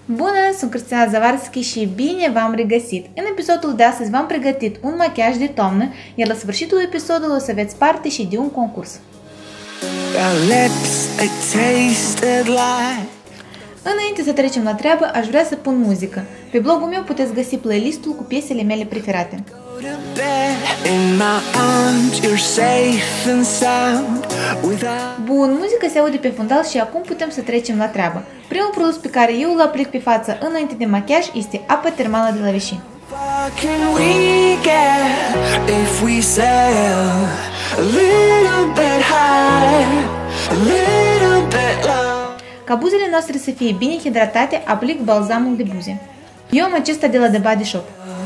Bună, sunt Cristina Zavarski și bine v-am regăsit! În episodul de astăzi v-am pregătit un machiaj de toamnă, iar la sfârșitul episodului o să aveți parte și de un concurs. Înainte să trecem la treabă, aș vrea să pun muzică. Pe blogul meu puteți găsi playlistul cu piesele mele preferate. Bun, muzica se aude pe fundal și acum putem să trecem la treabă. Primul produs pe care eu îl aplic pe față înainte de machiaj este apa termală de la Vichy. Ca buzele noastre să fie bine hidratate, aplic balzamul de buze. Eu am acesta de la The Body Shop.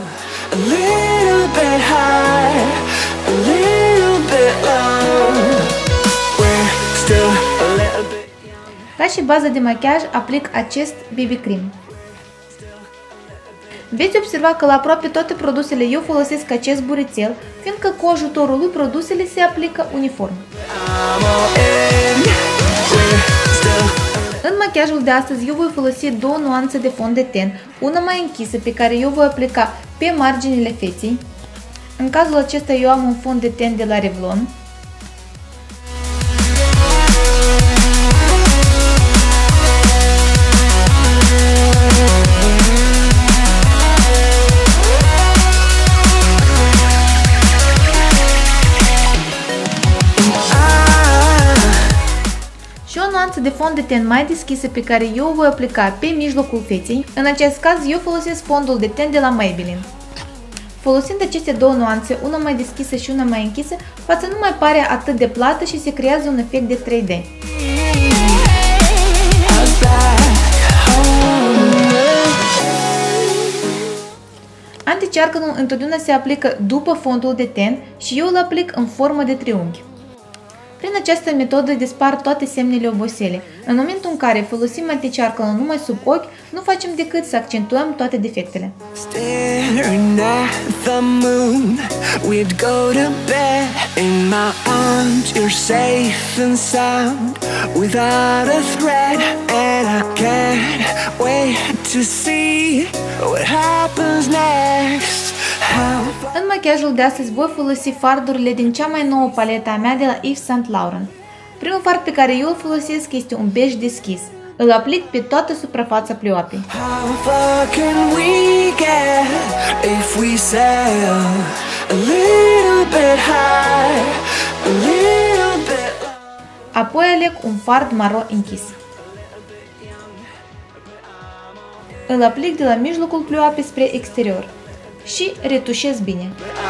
Ca și bază de machiaj, aplic acest BB Cream. Veți observa că la aproape toate produsele eu folosesc acest burețel, fiindcă cu ajutorul lui produsele se aplică uniform. În machiajul de astăzi eu voi folosi două nuanțe de fond de ten, una mai închisă pe care eu voi aplica pe marginile feței. În cazul acesta eu am un fond de ten de la Revlon. De fond de ten mai deschisă pe care eu o voi aplica pe mijlocul feței. În acest caz eu folosesc fondul de ten de la Maybelline. Folosind aceste două nuanțe, una mai deschisă și una mai închisă, fața nu mai pare atât de plată și se creează un efect de 3D. Anticearcănul întotdeauna se aplică după fondul de ten și eu îl aplic în formă de triunghi. Prin această metodă dispar toate semnele oboselii. În momentul în care folosim anticearcănul numai sub ochi, nu facem decât să accentuăm toate defectele. În machiajul de astăzi voi folosi fardurile din cea mai nouă paletă a mea de la Yves Saint Laurent. Primul fard pe care eu îl folosesc este un bej deschis. Îl aplic pe toată suprafața pleoapei. Apoi aleg un fard maro închis. Îl aplic de la mijlocul pleoapei spre exterior și retușez bine.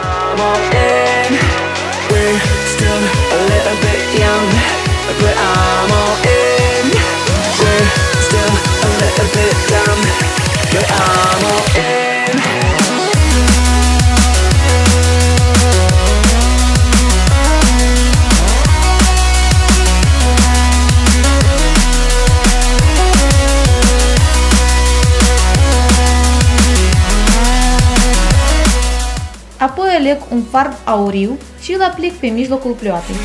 Apoi aleg un fard auriu și îl aplic pe mijlocul pleoapei.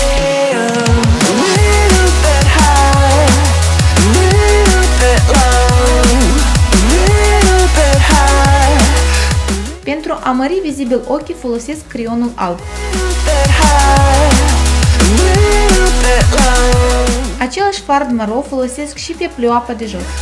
Pentru a mări vizibil ochii folosesc creionul alb. Același fard maro folosesc și pe pleoapa de jos.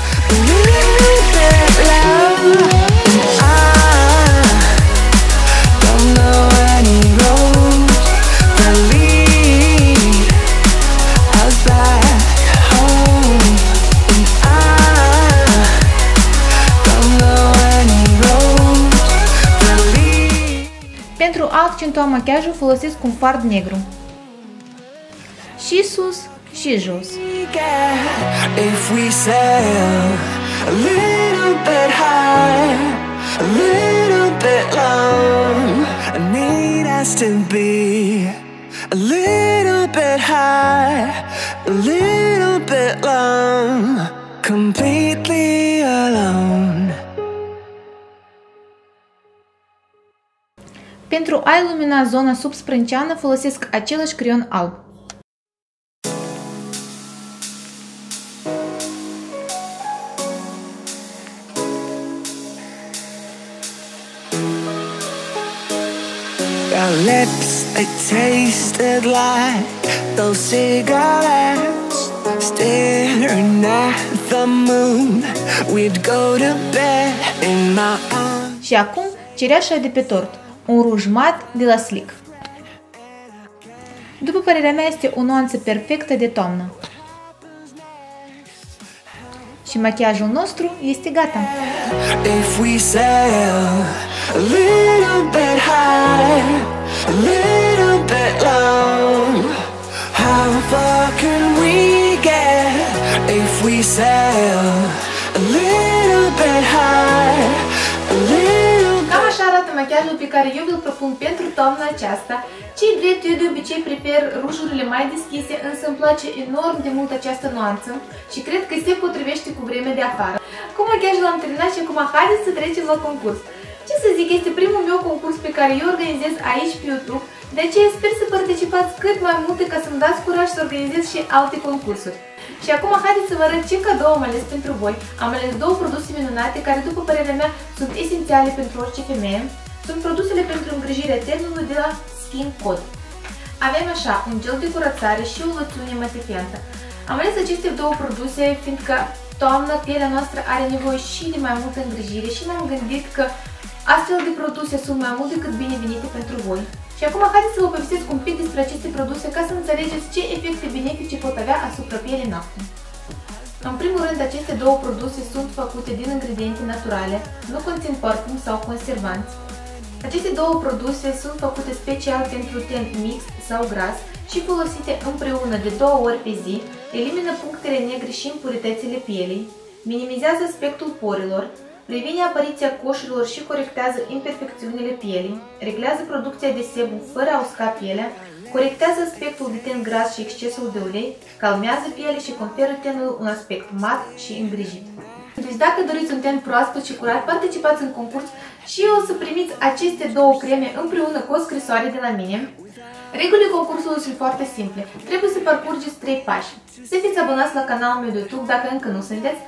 Pentru a accentua machiajul folosesc un fard negru. Și sus și jos. Pentru a ilumina zona subsprânceană folosesc același creion alb. Our lips, they tasted like those cigarettes. Staring at the moon, we'd go to bed in my arms. Și acum, cireașa de pe tort, un ruj mat de la Slick. După părerea mea, este o nuanță perfectă de toamnă. Și machiajul nostru este gata. If we sail a little bit high, a little bit low, how far can we get? If we sail a little bit high, a little bit. Cam așa arată machiajul pe care eu vi-l propun pentru toamna aceasta. Ce-i drept, eu de obicei prefer rujurile mai deschise, însă îmi place enorm de mult această nuanță și cred că se potrivește cu vremea de afară. Cu machiajul am terminat și acum haideți să trecem la concurs. Ce să zic, este primul meu concurs pe care eu organizez aici pe YouTube, de aceea sper să participați cât mai multe ca să-mi dați curaj să organizez și alte concursuri. Și acum haideți să vă arăt ce cadou am ales pentru voi. Am ales două produse minunate care, după părerea mea, sunt esențiale pentru orice femeie. Sunt produsele pentru îngrijirea ternului de la Skin Code. Avem așa un gel de curățare și o loțiune matifiantă. Am ales aceste două produse fiindcă toamnă pielea noastră are nevoie și de mai multă îngrijire și m-am gândit că astfel de produse sunt mai mult decât binevenite pentru voi. Și acum haideți să vă povestesc un pic despre aceste produse ca să înțelegeți ce efecte benefice pot avea asupra pielei noastre. În primul rând, aceste două produse sunt făcute din ingrediente naturale, nu conțin parfum sau conservanți. Aceste două produse sunt făcute special pentru ten mixt sau gras și folosite împreună de 2 ori pe zi, elimină punctele negre și impuritățile pielei, minimizează aspectul porilor, previne apariția coșurilor și corectează imperfecțiunile pielii, reglează producția de sebum fără a usca pielea, corectează aspectul de ten gras și excesul de ulei, calmează pielea și conferă tenului un aspect mat și îngrijit. Deci dacă doriți un ten proaspăt și curat, participați în concurs și o să primiți aceste două creme împreună cu o scrisoare de la mine. Regulile concursului sunt foarte simple. Trebuie să parcurgeți 3 pași. Să fiți abonați la canalul meu de YouTube dacă încă nu sunteți,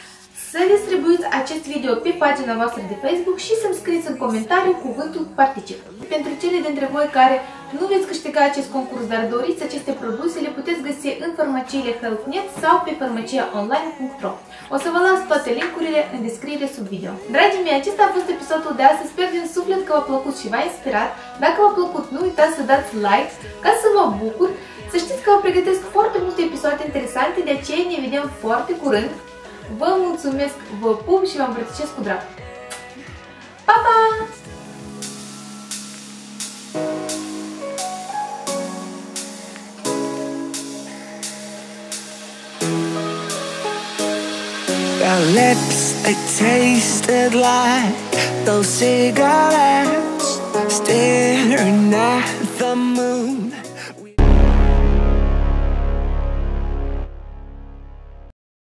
să distribuiți acest video pe pagina voastră de Facebook și să-mi scrieți în comentariu cuvântul particip. Pentru cele dintre voi care nu veți câștiga acest concurs, dar doriți aceste produse, le puteți găsi în farmaciile HealthNet sau pe farmaciaonline.ro. O să vă las toate linkurile în descriere sub video. Dragii mei, acesta a fost episodul de astăzi. Sper din suflet că v-a plăcut și v-a inspirat. Dacă v-a plăcut, nu uitați să dați like ca să mă bucur. Să știți că vă pregătesc foarte multe episoade interesante, de aceea ne vedem foarte curând. Vă mulțumesc, vă pup și vă îmbrățișez cu drag. Pa, pa! Our lips, they tasted like those cigarettes. Staring at the moon.